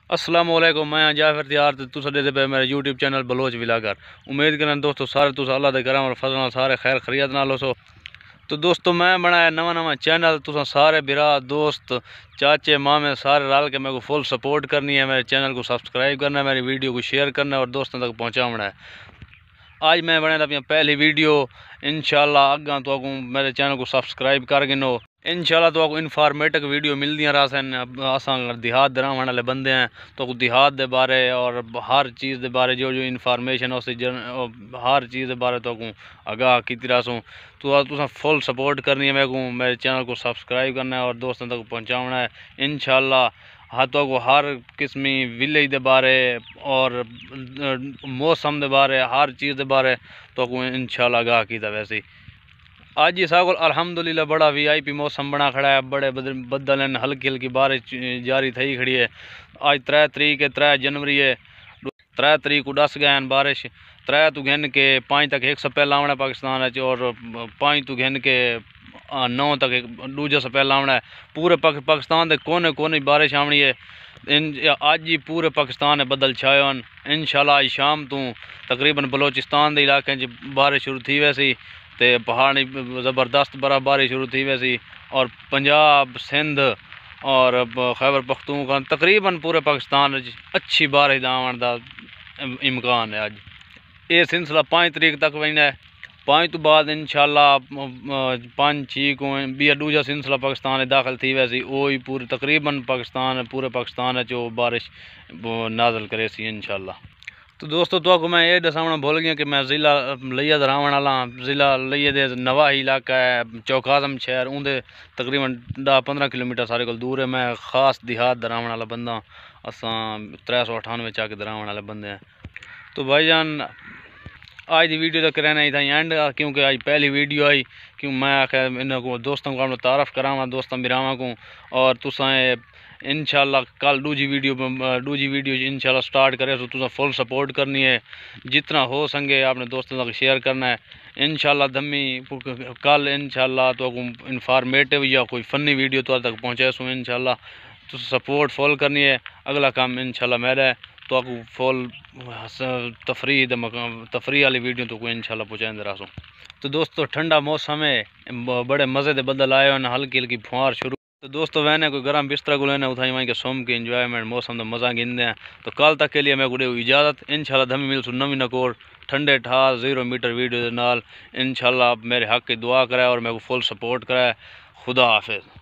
السلام علیکم، میں جعفر تیار تو دے پہ میرے یوٹیوب چینل بلوچ ولاگر۔ امید کرنا دوستو سارے تو اللہ دے کرم اور فضل نال سارے خیر خیریت نال ہو۔ تو دوستو میں بنایا نواں چینل، تو سارے برا دوست چاچے مامے سارے رل کے میرے کو فل سپورٹ کرنی ہے، میرے چینل کو سبسکرائب کرنا ہے، میری ویڈیو کو شیئر کرنا ہے اور دوستوں تک پہنچانا ہے۔ آج میں بنایا اپنی پہلی ویڈیو، انشاءاللہ اگاں تو میرے چینل کو سبسکرائب کر گنو۔ انشاءاللہ تو انفارمیٹک ویڈیو مل دیا رہا اساں دیہات دراؤں والے بندے ہیں، تو دیہات دے بارے اور ہر چیز دے بارے جو انفارمیشن اس ہر چیز دے بارے تو آگاہ کیتی رہا تو تساں فل سپورٹ کرنی ہے، میرے چینل کو سبسکرائب کرنا ہے اور دوستوں تک پہنچانا ہے انشاءاللہ۔ ہاتھوں کو ہر قسمی ولیج دے بارے اور موسم دے بارے ہر چیز دے بارے تو انشاءاللہ آگاہ کیتا۔ ویسے آج یہ ساگل الحمدللہ بڑا وی آئی پی موسم بنا کھڑا ہے، بڑے بدل ہیں، ہلکی ہلکی بارش جاری تھی کھڑی ہے۔ آج 3 تاریخ ہے، 3 جنوری ہے، 3 تاریخ کو ڈس گئے ہیں بارش، 3 تو گھن کے 5 تک ایک سپیل آونا ہے پاکستان ہے، اور 5 تو گھن کے 9 تک دوجا سپیل آونا ہے۔ پورے پاکستان دے کونے کونے بارش آونی ہے۔ آج ہی پورے پاکستان بدل چھائے ہیں، انشاءاللہ آج شام تو تقریباً بلوچستان دے علاقے بارش شروع تھی ویسی، تے پہاڑی زبردست برف باری شروع تھی ویسی، اور پنجاب سندھ اور خیبر پختونخوا تقریباً پورے پاکستان اچھی بارش آن دا امکان ہے۔ آج یہ سلسلہ 5 تاریخ تک وہنا ہے، 5 تو بعد انشاءاللہ 5 6 کو بھی دوجا سلسلہ پاکستان داخل تھی ویسی، وہی پورے تقریباً پورے پاکستان جو بارش نازل کرے سی انشاءاللہ۔ تو دوستو تو کو میں یہ دسانا بھول گیا کہ میں ضلع لیا دراون والا، ضلع لیا دے نواحی علاقہ ہے، چوک اعظم شہر اندر تقریباً 10-15 کلومیٹر سارے کو دور ہے۔ میں خاص دیہات دراون والا بندہ، اساں 398 چاہ کے دراون والے بندے ہیں۔ تو بھائی جان آج دی ویڈیو تک رہنا ہی تھا اینڈ، کیونکہ آج پہلی ویڈیو آئی، کیوں میں آخر انہوں کو دوستوں کو تعارف کراواں دوستوں براواں کو، اور تساں انشاءاللہ کل دوجی ویڈیو انشاءاللہ سٹارٹ کرے تو تساں فل سپورٹ کرنی ہے، جتنا ہو سکے اپنے دوستوں تک شیئر کرنا ہے انشاءاللہ۔ دمی کل انشاءاللہ تو انفارمیٹیو یا کوئی فنی ویڈیو تو تک پہنچے سو انشاءاللہ، تو سپورٹ فل کرنی ہے۔ اگلا کام انشاءاللہ میرا ہے تو فل تفریح والی ویڈیو تو کوئی انشاءاللہ پہنچائیں رہا سو۔ تو دوستو ٹھنڈا موسم ہے، بڑے مزے دے بدل آئے ہیں، ہلکی ہلکی پھوار شروع۔ تو دوستو وینے کوئی گرم بستر کو لینا اتھائی وہیں کے سوم کے انجوائمنٹ موسم دا مزہ گندے ہیں۔ تو کل تک کے لیے میں کو دے اجازت، انشاءاللہ دھمی مل سو نویں نکور ٹھنڈے ٹھار 0 میٹر ویڈیو دے نال۔ انشاءاللہ میرے حق کی دعا کرے اور میرے کو فل سپورٹ کرے۔ خدا حافظ۔